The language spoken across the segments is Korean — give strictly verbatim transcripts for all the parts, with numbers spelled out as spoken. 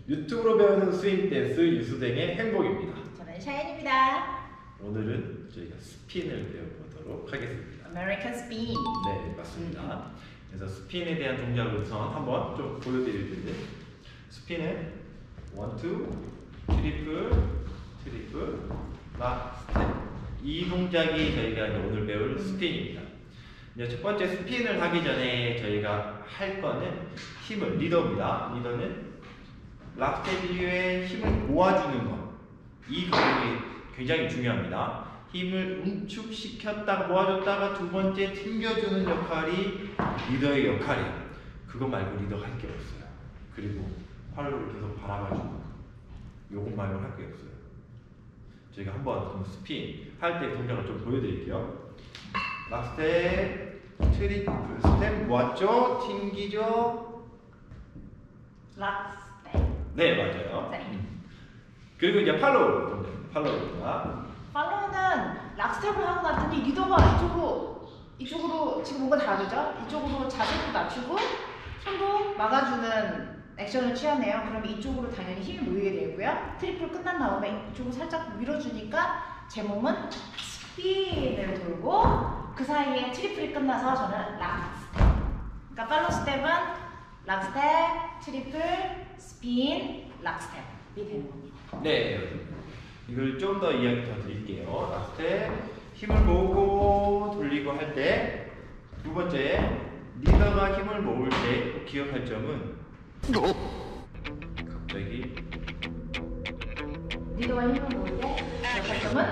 유튜브로 배우는 스윙 댄스 유수댕의 행복입니다. 저는 샤인입니다. 오늘은 저희가 스핀을 배워보도록 하겠습니다. American Spin. 네, 맞습니다. 그래서 스핀에 대한 동작을 우선 한번 좀 보여드릴 텐데, 스핀은 원투, 트리플, 트리플, 락, 스텝. 이 동작이 저희가 이제 오늘 배울 스핀입니다. 이제 첫 번째 스핀을 하기 전에 저희가 할 거는 힘을, 리더입니다. 리더는 락 스텝 이후에 힘을 모아주는 것. 이 과정이 굉장히 중요합니다. 힘을 응축시켰다가 모아줬다가 두 번째 튕겨주는 역할이 리더의 역할이에요. 그거 말고 리더가 할 게 없어요. 그리고 팔로를 계속 바라봐주고 요것 말고 할 게 없어요. 저희가 한번 스핀 할 때 동작을 좀 보여드릴게요. 락 스텝, 트리플 스텝 모았죠? 튕기죠? 락 스텝. 네, 맞아요. 네. 음. 그리고 이제 팔로우 동작, 팔로우입니다. 팔로우는 락 스텝을 하고 났더니 리더가 이쪽으로 이쪽으로 지금 뭔가 다르죠? 이쪽으로 자세도 낮추고 손도 막아주는 액션을 취하네요. 그럼 이쪽으로 당연히 힘이 모이게 되고요. 트리플 끝난 다음에 이쪽으로 살짝 밀어주니까 제 몸은 스핀을 돌고 그 사이에 트리플이 끝나서 저는 락 스텝. 그러니까 팔로우 스텝은 락 스텝, 트리플, 스핀, 락 스텝이 되는 겁니다. 네, 이걸 좀 더 이야기 더 드릴게요. 락 스텝, 힘을 모으고 돌리고 할 때 두 번째, 리더가 힘을 모을 때 기억할 점은 갑자기 리더가 힘을 모을 때 기억할 점은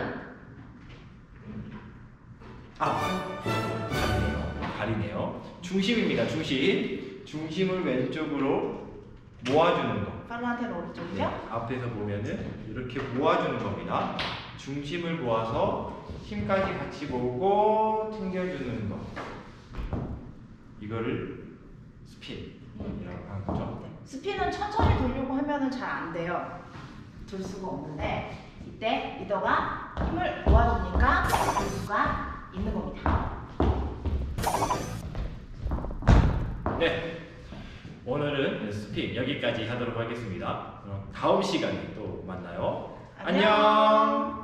아, 가리네요. 가리네요. 중심입니다. 중심. 중심을 왼쪽으로 모아주는 거. 팔로우한테는 오른쪽이죠? 네, 앞에서 보면은 이렇게 모아주는 겁니다. 중심을 모아서 힘까지 같이 모으고 튕겨주는 거. 이거를 스핀이라고 하는 거죠. 스핀은 천천히 돌려고 하면은 잘 안 돼요. 돌 수가 없는데 이때 리더가 힘을 모아주니까 돌 수가 있는 겁니다. 네, 오늘은 스핀 여기까지 하도록 하겠습니다. 그럼 다음 시간에 또 만나요. 안녕. 안녕.